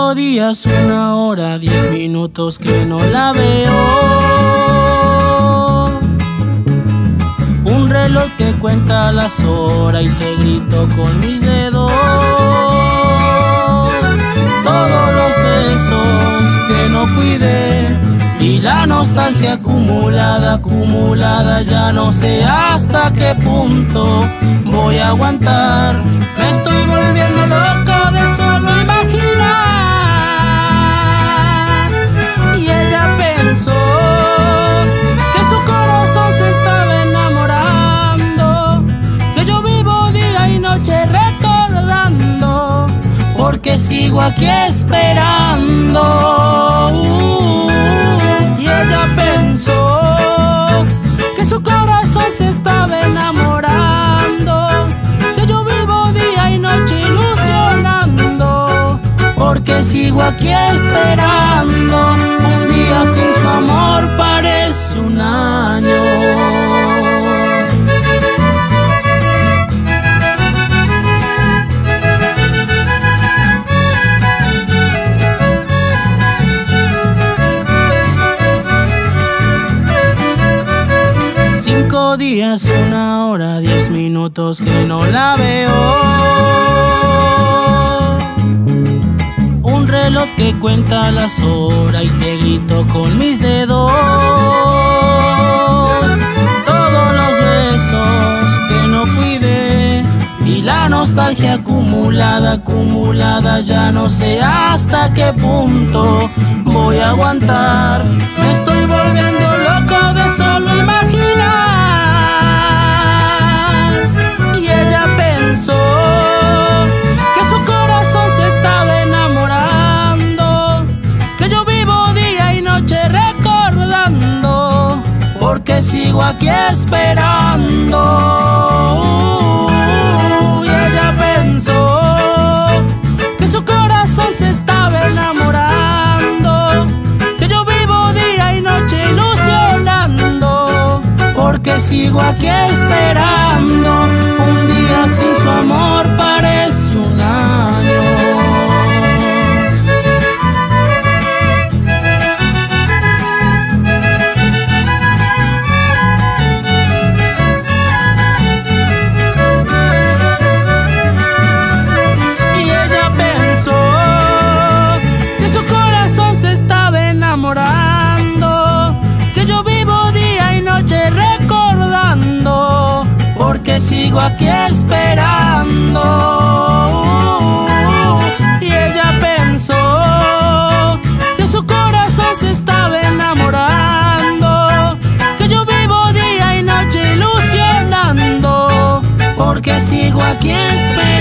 5 días, 1 hora, 10 minutos que no la veo. Un reloj que cuenta las horas y te grito con mis dedos. Todos los besos que no cuidé y la nostalgia acumulada, acumulada, ya no sé hasta qué punto voy a aguantar. Me estoy volviendo loco de solo imaginar. Y ella pensó que su corazón se estaba enamorando, que yo vivo día y noche recordando, porque sigo aquí esperando. Y ella pensó que su corazón se estaba enamorando, que yo vivo día y noche ilusionando, porque sigo aquí esperando. Un día sin su amor parece un año. 5 días, 1 hora, 10 minutos que no la veo. Un reloj que cuenta las horas y te grito con mis dedos. Todos los besos que no cuidé y la nostalgia acumulada, acumulada, ya no sé hasta qué punto voy a aguantar. Me estoy volviendo loco de solo imaginar. Y ella pensó que su corazón se estaba enamorando, que yo vivo día y noche recordando, porque sigo aquí esperando. Y ella pensó que su corazón se estaba enamorando, que yo vivo día y noche ilusionando, porque sigo aquí esperando. Un día sin su amor parece un año. Y ella pensó que su corazón se estaba enamorando, que yo vivo día y noche recordando, porque sigo aquí esperando. Y ella pensó que su corazón se estaba enamorando, que yo vivo día y noche ilusionando, porque sigo aquí esperando.